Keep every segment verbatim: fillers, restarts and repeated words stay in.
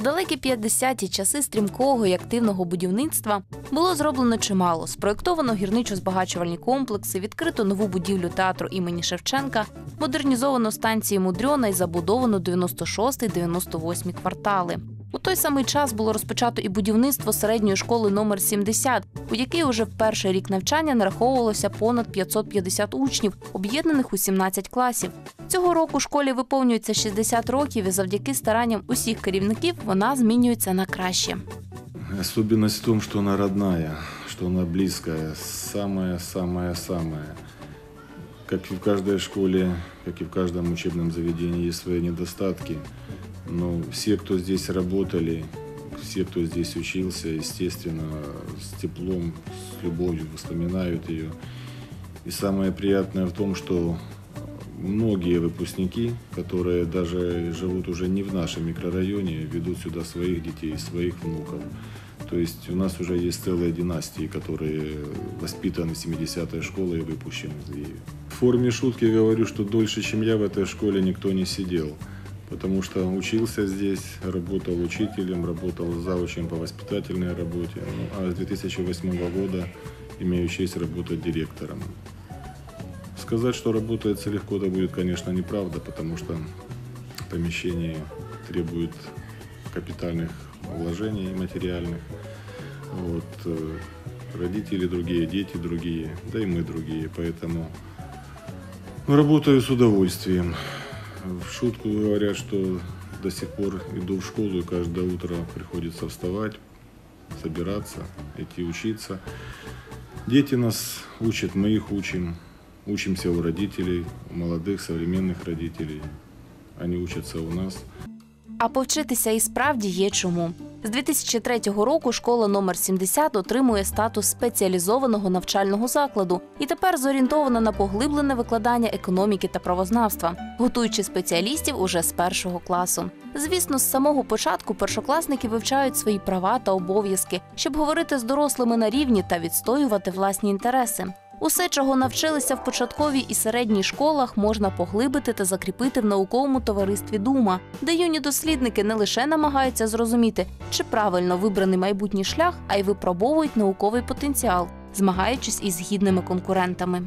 У далекі п'ятдесяті часи стрімкого і активного будівництва було зроблено чимало. Спроєктовано гірничо-збагачувальні комплекси, відкрито нову будівлю театру імені Шевченка, модернізовано станції Мудрьона і забудовано дев'яносто шостий - дев'яносто восьмий квартали. У той самий час було розпочато і будівництво середньої школи номер сімдесят, у якій уже в перший рік навчання нараховувалося понад п'ятсот п'ятдесят учнів, об'єднаних у сімнадцять класів. Цього року школі виповнюється шістдесят років, і завдяки старанням усіх керівників вона змінюється на краще. Особенность в том, что она родная, что она близкая, самая-самая-самая. Как и в каждой школе, как и в каждом учебном заведении есть свои недостатки. Но все, кто здесь работали, все, кто здесь учился, естественно, с теплом, с любовью вспоминают ее. И самое приятное в том, что многие выпускники, которые даже живут уже не в нашем микрорайоне, ведут сюда своих детей, своих внуков. То есть у нас уже есть целые династии, которые воспитаны семидесятой школой и выпущены из нее. В форме шутки говорю, что дольше, чем я в этой школе, никто не сидел. Потому что учился здесь, работал учителем, работал завучем по воспитательной работе. Ну, а с две тысячи восьмого года имею честь работать директором. Сказать, что работается легко, это будет, конечно, неправда, потому что помещение требует капитальных вложений материальных. Вот. Родители другие, дети другие, да и мы другие, поэтому работаю с удовольствием. В шутку говорят, что до сих пор иду в школу, и каждое утро приходится вставать, собираться, идти учиться. Дети нас учат, мы их учим. Учимся у родителей, у молодых, современных родителей. Они учатся у нас. А повчитися і справді є чому. З дві тисячі третього року школа номер сімдесят отримує статус спеціалізованого навчального закладу і тепер зорієнтована на поглиблене викладання економіки та правознавства, готуючи спеціалістів уже з першого класу. Звісно, з самого початку першокласники вивчають свої права та обов'язки, щоб говорити з дорослими на рівні та відстоювати власні інтереси. Усе, чого навчилися в початковій і середній школах, можна поглибити та закріпити в науковому товаристві «Дума», де юні дослідники не лише намагаються зрозуміти, чи правильно вибраний майбутній шлях, а й випробовують науковий потенціал, змагаючись із гідними конкурентами.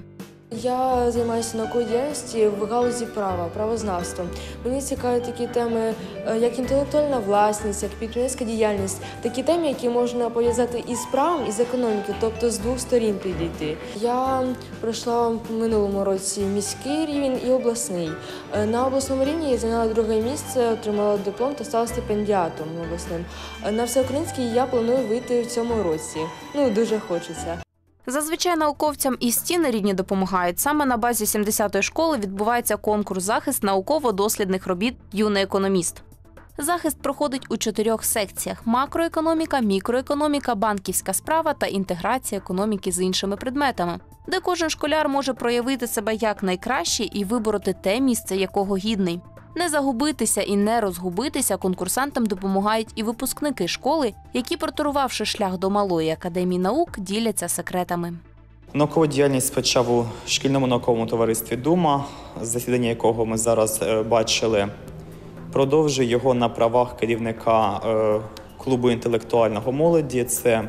Я займаюся науковою діяльністю в галузі права, правознавства. Мені цікаві такі теми, як інтелектуальна власність, як підприємницька діяльність. Такі теми, які можна пов'язати і з правом, і з економікою, тобто з двох сторін підійти. Я пройшла в минулому році міський рівень і обласний. На обласному рівні я зайняла друге місце, отримала диплом та стала стипендіатом обласним. На всеукраїнський я планую вийти в цьому році. Ну, дуже хочеться. Зазвичай науковцям і стіни рідні допомагають. Саме на базі сімдесятої школи відбувається конкурс «Захист науково-дослідних робіт «Юний економіст». Захист проходить у чотирьох секціях – макроекономіка, мікроекономіка, банківська справа та інтеграція економіки з іншими предметами, де кожен школяр може проявити себе як найкраще і вибороти те місце, якого гідний. Не загубитися і не розгубитися конкурсантам допомагають і випускники школи, які, проторувавши шлях до Малої академії наук, діляться секретами. Наукову діяльність почав у шкільному науковому товаристві «Дума», засідання якого ми зараз бачили. Продовжую його на правах керівника клубу інтелектуального молоді. Це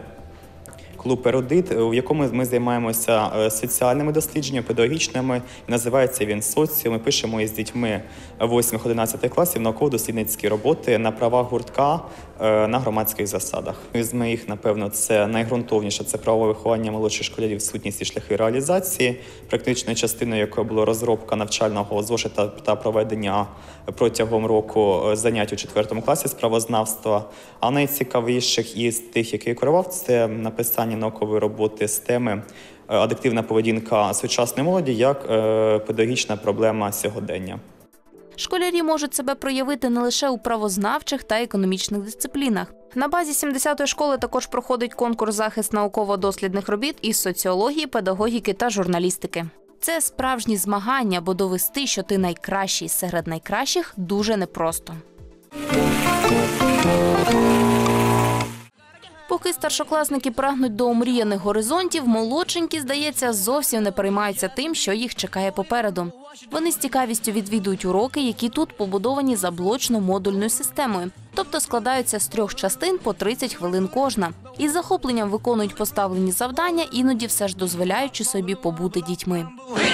клуб «Ерудит», в якому ми займаємося соціальними дослідженнями, педагогічними. Називається він «Соціум». Ми пишемо із дітьми восьмих-одинадцятих класів науково-дослідницькі роботи на правах гуртка на громадських засадах. З моїх, напевно, це найґрунтовніше – це правове виховання молодших школярів, сутність і шляхи реалізації, практичною частиною якої була розробка навчального зошита та проведення протягом року занять у четвертому класі з правознавства. А найцікавіших із тих, які я керував, це написання наукової роботи з теми «Адаптивна поведінка сучасної молоді як педагогічна проблема сьогодення». Школярі можуть себе проявити не лише у правознавчих та економічних дисциплінах. На базі сімдесятої школи також проходить конкурс «Захист науково-дослідних робіт» із соціології, педагогіки та журналістики. Це справжні змагання, бо довести, що ти найкращий серед найкращих, дуже непросто. Поки старшокласники прагнуть до омріяних горизонтів, молодшенькі, здається, зовсім не переймаються тим, що їх чекає попереду. Вони з цікавістю відвідують уроки, які тут побудовані за блочно-модульною системою, тобто складаються з трьох частин по тридцять хвилин кожна. Із захопленням виконують поставлені завдання, іноді все ж дозволяючи собі побути дітьми.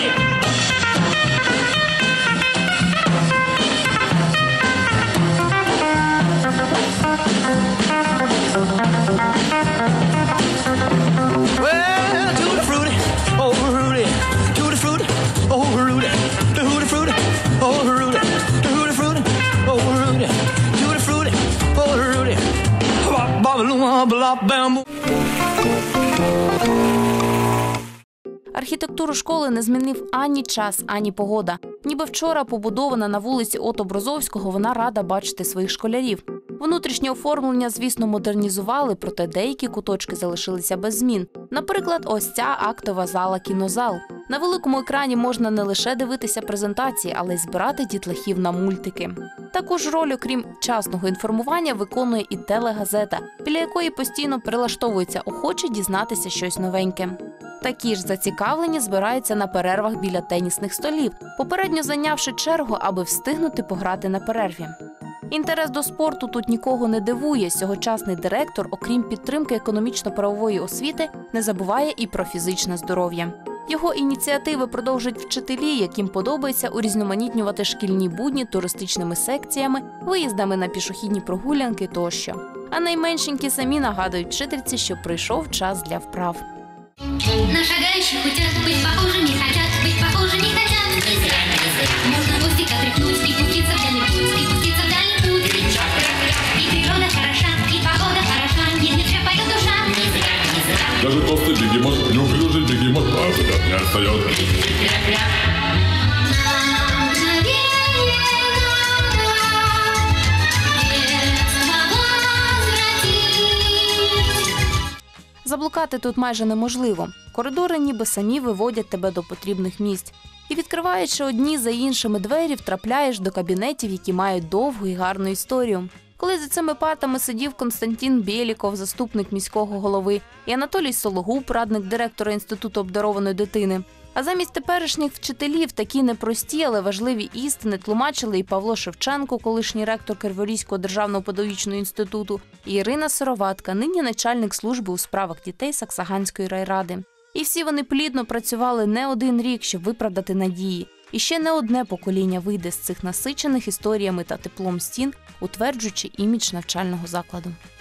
Архітектуру школи не змінив ані час, ані погода. Ніби вчора побудована на вулиці Ото Брозовського, вона рада бачити своїх школярів. Внутрішнє оформлення, звісно, модернізували, проте деякі куточки залишилися без змін. Наприклад, ось ця актова зала-кінозал. На великому екрані можна не лише дивитися презентації, але й збирати дітлахів на мультики. Також роль, окрім часного інформування, виконує і телегазета, біля якої постійно прилаштовуються охочі дізнатися щось новеньке. Такі ж зацікавлені збираються на перервах біля тенісних столів, попередньо зайнявши чергу, аби встигнути пограти на перерві. Інтерес до спорту тут нікого не дивує. Сьогочасний директор, окрім підтримки економічно-правової освіти, не забуває і про фізичне здоров'я. Його ініціативи продовжують вчителі, яким подобається урізноманітнювати шкільні будні туристичними секціями, виїздами на пішохідні прогулянки тощо. А найменшенькі самі нагадують вчительці, що прийшов час для вправ. На шагающих хотят быть похожими, хотят быть похожими, хотят. Можно гостик отряхнуть и пуститься в дальний путь, и пуститься в дальний путь. И природа хороша, и погода хороша, нет, нет, пойдет душа. Даже толстый бегемот, неуклюжий бегемот, правда, не остается. Заблукати тут майже неможливо. Коридори ніби самі виводять тебе до потрібних місць. І відкриваючи одні за іншими двері, втрапляєш до кабінетів, які мають довгу і гарну історію. Коли за цими партами сидів Константин Бєліков, заступник міського голови, і Анатолій Сологуб, радник директора Інституту обдарованої дитини. А замість теперішніх вчителів такі непрості, але важливі істини тлумачили і Павло Шевченко, колишній ректор Криворізького державного педагогічного інституту, і Ірина Сироватка, нині начальник служби у справах дітей Саксаганської райради. І всі вони плідно працювали не один рік, щоб виправдати надії. І ще не одне покоління вийде з цих насичених історіями та теплом стін, утверджуючи імідж навчального закладу.